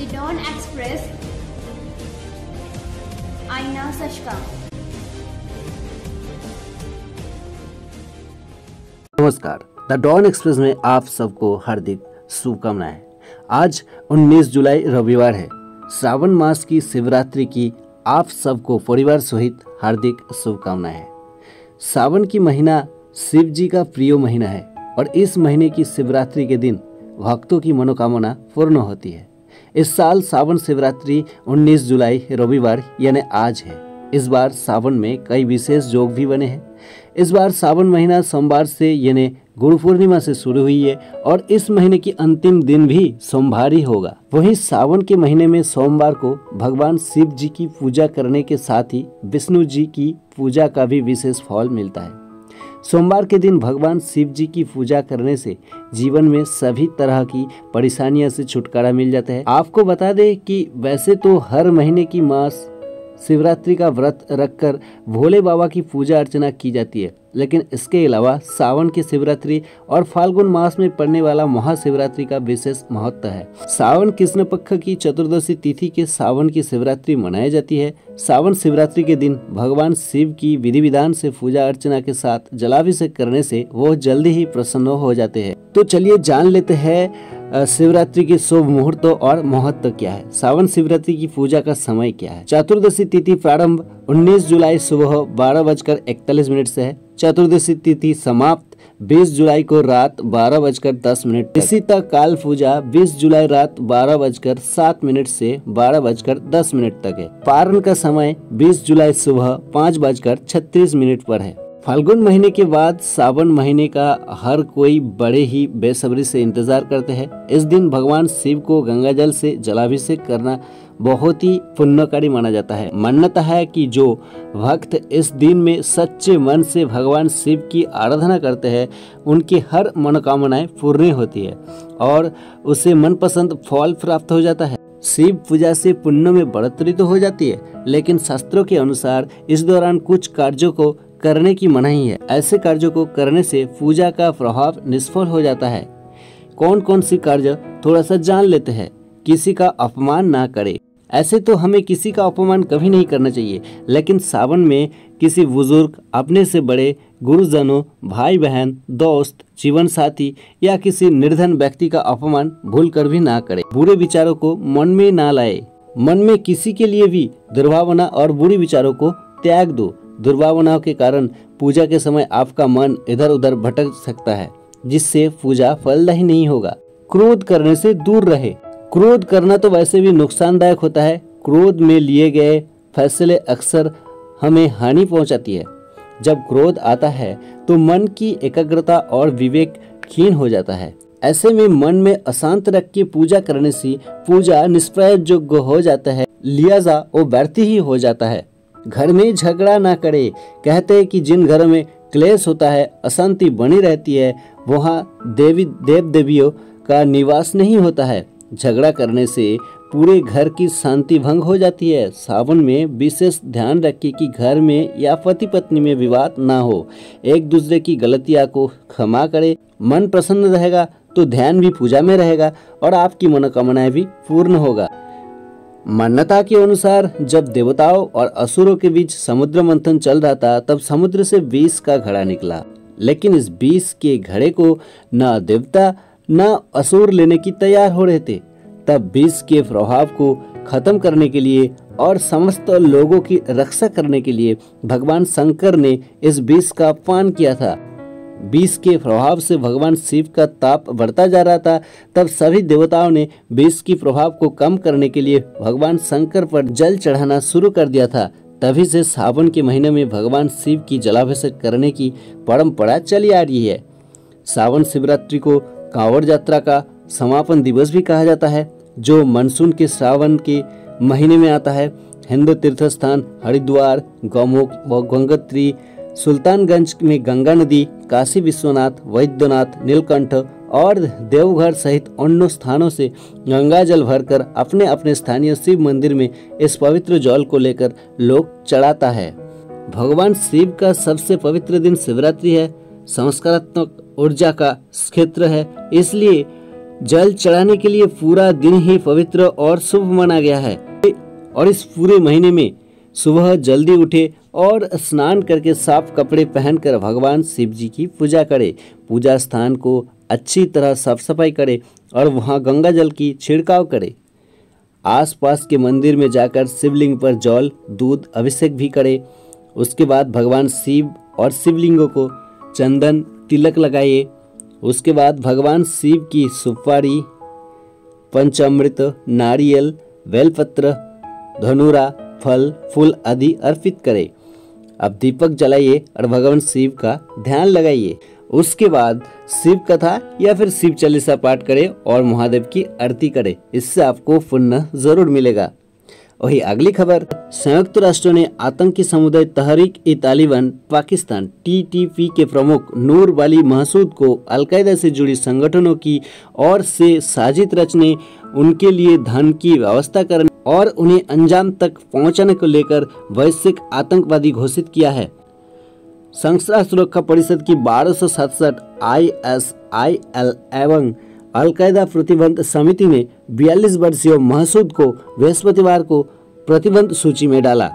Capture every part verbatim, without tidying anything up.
The Dawn Express. आईना सच का। नमस्कार, द डॉन एक्सप्रेस में आप सबको हार्दिक शुभकामनाएं। आज उन्नीस जुलाई रविवार है। श्रावण मास की शिवरात्रि की आप सबको परिवार सहित हार्दिक शुभकामनाएं। सावन की महीना शिव जी का प्रिय महीना है और इस महीने की शिवरात्रि के दिन भक्तों की मनोकामना पूर्ण होती है। इस साल सावन शिवरात्रि उन्नीस जुलाई रविवार यानी आज है। इस बार सावन में कई विशेष योग भी बने हैं। इस बार सावन महीना सोमवार से यानी गुरु पूर्णिमा से शुरू हुई है और इस महीने की अंतिम दिन भी सोमवार ही होगा। वहीं सावन के महीने में सोमवार को भगवान शिव जी की पूजा करने के साथ ही विष्णु जी की पूजा का भी विशेष फल मिलता है। सोमवार के दिन भगवान शिव जी की पूजा करने से जीवन में सभी तरह की परेशानियों से छुटकारा मिल जाता है। आपको बता दें कि वैसे तो हर महीने की मास शिवरात्रि का व्रत रखकर भोले बाबा की पूजा अर्चना की जाती है, लेकिन इसके अलावा सावन की शिवरात्रि और फाल्गुन मास में पड़ने वाला महाशिवरात्रि का विशेष महत्व है। सावन कृष्ण पक्ष की चतुर्दशी तिथि के सावन की शिवरात्रि मनाई जाती है। सावन शिवरात्रि के दिन भगवान शिव की विधि विधान से पूजा अर्चना के साथ जलाभिषेक करने से वो जल्दी ही प्रसन्न हो जाते हैं। तो चलिए जान लेते हैं शिवरात्रि के शुभ मुहूर्तों और महत्व क्या है। सावन शिवरात्रि की पूजा का समय क्या है। चतुर्दशी तिथि प्रारंभ उन्नीस जुलाई सुबह बारह बजकर इकतालीस मिनट से है। चतुर्दशी तिथि समाप्त बीस जुलाई को रात बारह बजकर दस मिनट। इसी तक काल पूजा बीस जुलाई रात बारह बजकर सात मिनट से बारह बजकर दस मिनट तक है। पारण का समय बीस जुलाई सुबह पाँच बजकर छत्तीस मिनट पर है। फाल्गुन महीने के बाद सावन महीने का हर कोई बड़े ही बेसब्री से इंतजार करते हैं। इस दिन भगवान शिव को गंगा जल से जलाभिषेक करना बहुत ही पुण्यकारी माना जाता है। मान्यता है कि जो भक्त इस दिन में सच्चे मन से भगवान शिव की आराधना करते हैं उनकी हर मनोकामनाएं पूर्ण होती है और उसे मनपसंद फल प्राप्त हो जाता है। शिव पूजा से पुण्य में बढ़ोतरी तो हो जाती है, लेकिन शास्त्रों के अनुसार इस दौरान कुछ कार्यों को करने की मनाही है। ऐसे कार्यों को करने से पूजा का प्रभाव निष्फल हो जाता है। कौन कौन सी कार्य थोड़ा सा जान लेते हैं। किसी का अपमान ना करे। ऐसे तो हमें किसी का अपमान कभी नहीं करना चाहिए, लेकिन सावन में किसी बुजुर्ग, अपने से बड़े, गुरुजनों, भाई बहन, दोस्त, जीवन साथी या किसी निर्धन व्यक्ति का अपमान भूल कर भी ना करे। बुरे विचारों को मन में ना लाए। मन में किसी के लिए भी दुर्भावना और बुरे विचारों को त्याग दो। दुर्भावनाओं के कारण पूजा के समय आपका मन इधर उधर भटक सकता है, जिससे पूजा फलदायी नहीं होगा। क्रोध करने से दूर रहे। क्रोध करना तो वैसे भी नुकसानदायक होता है। क्रोध में लिए गए फैसले अक्सर हमें हानि पहुंचाती है। जब क्रोध आता है तो मन की एकाग्रता और विवेक क्षीण हो जाता है। ऐसे में मन में अशांत रख के पूजा करने से पूजा निष्प्रयोजक हो जाता है, लिहाजा वो व्यर्थ ही हो जाता है। घर में झगड़ा ना करे। कहते हैं कि जिन घरों में क्लेश होता है, अशांति बनी रहती है, वहाँ देवी देव देवियों का निवास नहीं होता है। झगड़ा करने से पूरे घर की शांति भंग हो जाती है। सावन में विशेष ध्यान रखें कि घर में या पति पत्नी में विवाद ना हो। एक दूसरे की गलतियां को क्षमा करें। मन प्रसन्न रहेगा तो ध्यान भी पूजा में रहेगा और आपकी मनोकामनाएं भी पूर्ण होगा। मान्यता के अनुसार जब देवताओं और असुरों के बीच समुद्र मंथन चल रहा था, तब समुद्र से विष का घड़ा निकला, लेकिन इस विष के घड़े को न देवता न असुर लेने की तैयार हो रहे थे। तब विष के प्रभाव को खत्म करने के लिए और समस्त लोगों की रक्षा करने के लिए भगवान शंकर ने इस विष का पान किया था। विष के प्रभाव से भगवान शिव का ताप बढ़ता जा रहा था। तब सभी देवताओं ने विष की प्रभाव को कम करने के लिए भगवान शंकर पर जल चढ़ाना शुरू कर दिया था। तभी से सावन के महीने में भगवान शिव की जलाभिषेक करने की परंपरा चली आ रही है। सावन शिवरात्रि को कांवड़ यात्रा का समापन दिवस भी कहा जाता है, जो मानसून के सावन के महीने में आता है। हिंदू तीर्थ स्थान हरिद्वार, गौमुख व गंगोत्री, सुल्तानगंज में गंगा नदी, काशी विश्वनाथ, वैद्यनाथ, नीलकंठ और देवघर सहित अन्य स्थानों से गंगा जल भरकर अपने अपने स्थानीय शिव मंदिर में इस पवित्र जल को लेकर लोग चढ़ाता है। भगवान शिव का सबसे पवित्र दिन शिवरात्रि है। संस्कारात्मक ऊर्जा का क्षेत्र है, इसलिए जल चढ़ाने के लिए पूरा दिन ही पवित्र और शुभ माना गया है और इस पूरे महीने में सुबह जल्दी उठे और स्नान करके साफ कपड़े पहनकर भगवान शिव जी की पूजा करें। पूजा स्थान को अच्छी तरह साफ सफाई करें और वहां गंगा जल की छिड़काव करें। आसपास के मंदिर में जाकर शिवलिंग पर जल दूध अभिषेक भी करें। उसके बाद भगवान शिव और शिवलिंगों को चंदन तिलक लगाइए। उसके बाद भगवान शिव की सुपारी, पंचामृत, नारियल, बेलपत्र, धनुरा, फल, फूल आदि अर्पित करें। अब दीपक जलाइए और भगवान शिव का ध्यान लगाइए। उसके बाद शिव कथा या फिर शिव चालीसा पाठ करें और महादेव की आरती करें। इससे आपको पुण्य जरूर मिलेगा। वही अगली खबर, संयुक्त राष्ट्र ने आतंकी समुदाय Tehreek e Taliban Pakistan T T P के प्रमुख नूर वाली महसूद को अलकायदा से जुड़ी संगठनों की ओर से साजिश रचने, उनके लिए धन की व्यवस्था करने और उन्हें अंजाम तक पहुंचाने को लेकर वैश्विक आतंकवादी घोषित किया है। संयुक्त राष्ट्र सुरक्षा परिषद की बारह सौ सड़सठ आई एस आई एल एवं अलकायदा प्रतिबंध समिति ने बयालीस वर्षीय महसूद को बृहस्पतिवार को प्रतिबंध सूची में डाला।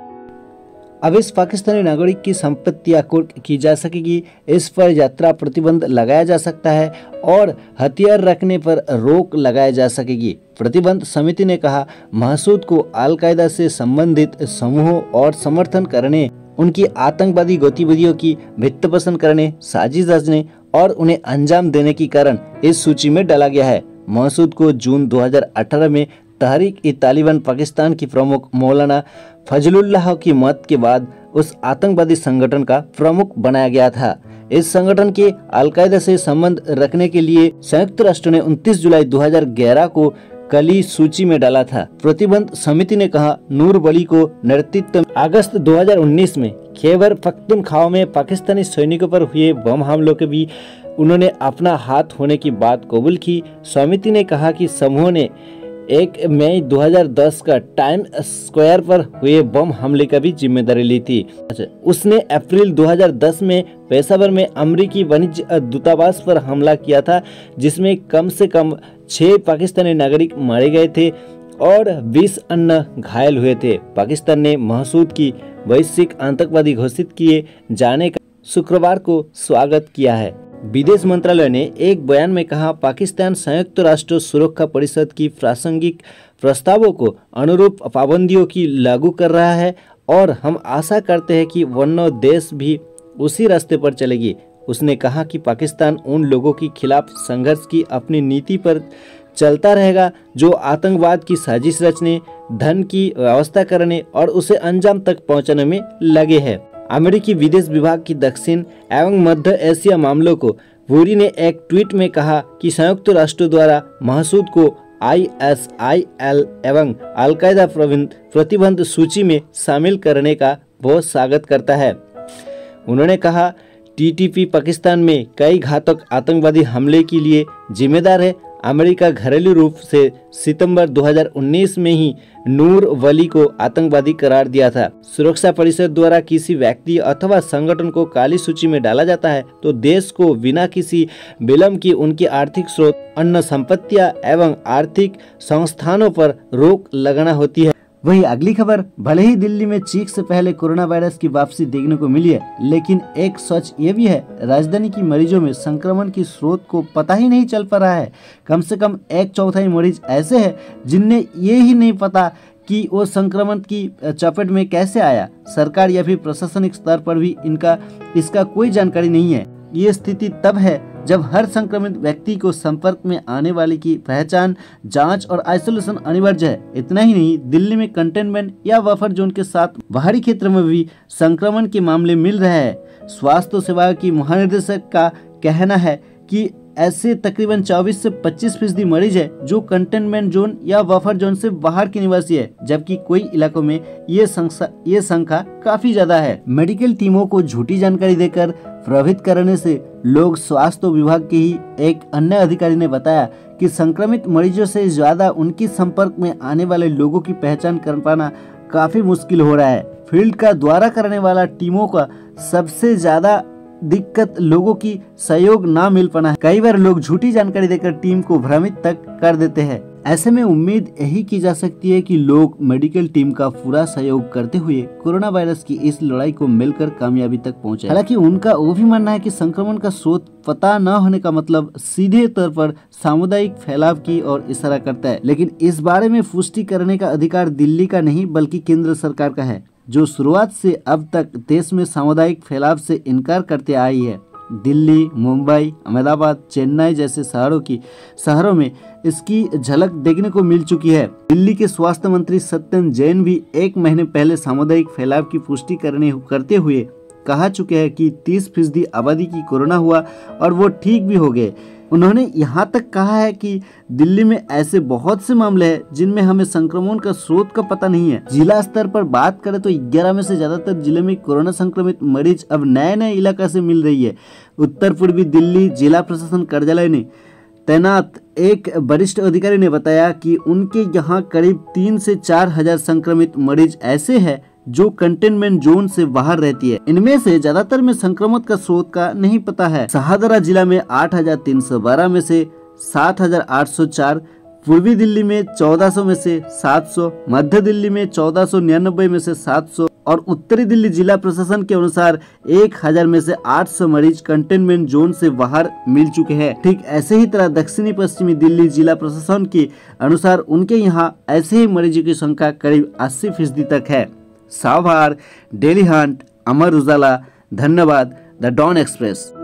अब इस पाकिस्तानी नागरिक की संपत्तियां कुर्क की जा सकेगी, इस पर यात्रा प्रतिबंध लगाया जा सकता है और हथियार रखने पर रोक लगाया जा सकेगी। प्रतिबंध समिति ने कहा, महसूद को अलकायदा से संबंधित समूहों और समर्थन करने, उनकी आतंकवादी गतिविधियों की भित्तिपोषण करने, साजिश रचने और उन्हें अंजाम देने के कारण इस सूची में डाला गया है। महसूद को जून दो हज़ार अठारह में तहरीक ई तालिबान पाकिस्तान की प्रमुख मौलाना फजलुल्लाह की मौत के बाद उस आतंकवादी संगठन का प्रमुख बनाया गया था। इस संगठन के अलकायदा से संबंध रखने के लिए संयुक्त राष्ट्र ने उनतीस जुलाई दो हज़ार ग्यारह को कली सूची में डाला था। प्रतिबंध समिति ने कहा, नूर वली को नेतृत्व अगस्त दो हज़ार उन्नीस में खैबर पख्तूनख्वा में पाकिस्तानी सैनिकों पर हुए बम हमलों के भी उन्होंने अपना हाथ होने की बात कबूल की। समिति ने कहा कि समूह ने एक मई दो हज़ार दस का टाइम स्क्वायर पर हुए बम हमले का भी जिम्मेदारी ली थी। उसने अप्रैल दो हज़ार दस में पेशावर में अमेरिकी वाणिज्य दूतावास पर हमला किया था, जिसमें कम से कम छह पाकिस्तानी नागरिक मारे गए थे और बीस अन्य घायल हुए थे। पाकिस्तान ने महसूद की वैश्विक आतंकवादी घोषित किए जाने का शुक्रवार को स्वागत किया है। विदेश मंत्रालय ने एक बयान में कहा, पाकिस्तान संयुक्त राष्ट्र सुरक्षा परिषद की प्रासंगिक प्रस्तावों को अनुरूप पाबंदियों की लागू कर रहा है और हम आशा करते हैं कि वन्य देश भी उसी रास्ते पर चलेगी। उसने कहा कि पाकिस्तान उन लोगों के खिलाफ संघर्ष की अपनी नीति पर चलता रहेगा जो आतंकवाद की साजिश रचने, धन की व्यवस्था करने और उसे अंजाम तक पहुंचाने में लगे हैं। अमेरिकी विदेश विभाग की दक्षिण एवं मध्य एशिया मामलों को पुरी ने एक ट्वीट में कहा कि संयुक्त राष्ट्र द्वारा महसूद को आई एस आई एल एवं अलकायदा प्रतिबंध सूची में शामिल करने का बहुत स्वागत करता है। उन्होंने कहा, टी टी पी पाकिस्तान में कई घातक आतंकवादी हमले के लिए जिम्मेदार है। अमेरिका घरेलू रूप से सितंबर दो हज़ार उन्नीस में ही नूर वली को आतंकवादी करार दिया था। सुरक्षा परिषद द्वारा किसी व्यक्ति अथवा संगठन को काली सूची में डाला जाता है तो देश को बिना किसी विलंब की उनकी आर्थिक स्रोत, अन्य संपत्तियां एवं आर्थिक संस्थानों पर रोक लगाना होती है। वही अगली खबर, भले ही दिल्ली में चीख से पहले कोरोना वायरस की वापसी देखने को मिली है, लेकिन एक सच ये भी है, राजधानी की मरीजों में संक्रमण की स्रोत को पता ही नहीं चल पा रहा है। कम से कम एक चौथाई मरीज ऐसे हैं जिन्हें ये ही नहीं पता कि वो संक्रमण की चपेट में कैसे आया। सरकार या फिर प्रशासनिक स्तर पर भी इनका इसका कोई जानकारी नहीं है। ये स्थिति तब है जब हर संक्रमित व्यक्ति को संपर्क में आने वाले की पहचान, जांच और आइसोलेशन अनिवार्य है। इतना ही नहीं, दिल्ली में कंटेनमेंट या बफर जोन के साथ बाहरी क्षेत्र में भी संक्रमण के मामले मिल रहे हैं। स्वास्थ्य सेवा की महानिदेशक का कहना है कि ऐसे तकरीबन चौबीस से पच्चीस फीसदी मरीज है जो कंटेनमेंट जोन या बफर जोन से बाहर के निवासी है, जबकि कई इलाकों में ये संख्या ये संख्या काफी ज्यादा है। मेडिकल टीमों को झूठी जानकारी देकर प्रभावित करने से लोग स्वास्थ्य विभाग के ही एक अन्य अधिकारी ने बताया कि संक्रमित मरीजों से ज्यादा उनके संपर्क में आने वाले लोगों की पहचान कर पाना काफी मुश्किल हो रहा है। फील्ड का दौरा करने वाला टीमों का सबसे ज्यादा दिक्कत लोगों की सहयोग ना मिल पाना है। कई बार लोग झूठी जानकारी देकर टीम को भ्रमित तक कर देते हैं। ऐसे में उम्मीद यही की जा सकती है कि लोग मेडिकल टीम का पूरा सहयोग करते हुए कोरोना वायरस की इस लड़ाई को मिलकर कामयाबी तक पहुंचे। हालांकि उनका वो भी मानना है कि संक्रमण का स्रोत पता न होने का मतलब सीधे तौर पर सामुदायिक फैलाव की ओर इशारा करता है, लेकिन इस बारे में पुष्टि करने का अधिकार दिल्ली का नहीं बल्कि केंद्र सरकार का है, जो शुरुआत से अब तक देश में सामुदायिक फैलाव से इनकार करते आई है। दिल्ली, मुंबई, अहमदाबाद, चेन्नई जैसे शहरों की शहरों में इसकी झलक देखने को मिल चुकी है। दिल्ली के स्वास्थ्य मंत्री सत्येंद्र जैन भी एक महीने पहले सामुदायिक फैलाव की पुष्टि करने करते हुए कहा चुके हैं कि तीस फीसदी आबादी की कोरोना हुआ और वो ठीक भी हो गए। उन्होंने यहाँ तक कहा है कि दिल्ली में ऐसे बहुत से मामले हैं जिनमें हमें संक्रमण का स्रोत का पता नहीं है। जिला स्तर पर बात करें तो ग्यारह में से ज्यादातर जिले में कोरोना संक्रमित मरीज अब नए नए इलाका से मिल रही है। उत्तर पूर्वी दिल्ली जिला प्रशासन कार्यालय ने तैनात एक वरिष्ठ अधिकारी ने बताया कि उनके यहाँ करीब तीन से चार हजार संक्रमित मरीज ऐसे हैं जो कंटेनमेंट जोन से बाहर रहती है। इनमें से ज्यादातर में संक्रमण का स्रोत का नहीं पता है। शाहदरा जिला में आठ हजार तीन सौ बारह में से सात हजार आठ सौ चार, पूर्वी दिल्ली में चौदह सौ में से सात सौ, मध्य दिल्ली में चौदह सौ निन्यानबे में से सात सौ और उत्तरी दिल्ली जिला प्रशासन के अनुसार एक हजार में से आठ सौ मरीज कंटेनमेंट जोन से बाहर मिल चुके हैं। ठीक ऐसे ही तरह दक्षिणी पश्चिमी दिल्ली जिला प्रशासन के अनुसार उनके यहाँ ऐसे ही मरीजों की संख्या करीब अस्सी फीसदी तक है। साभार, डेली हंट, अमर उजाला, धन्यवाद, द डॉन एक्सप्रेस।